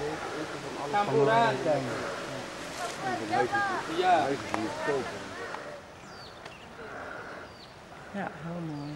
Camera. Ja. Ja, heel mooi.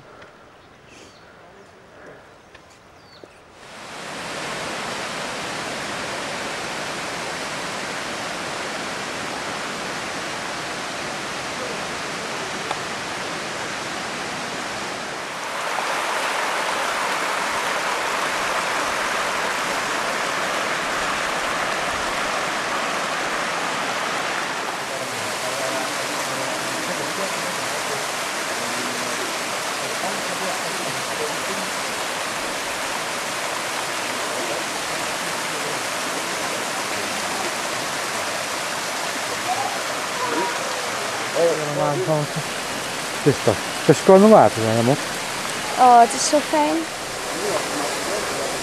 Het is toch verscholen water helemaal. Oh, het is zo fijn.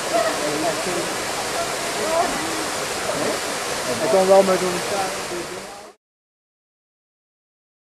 Ik kan wel met een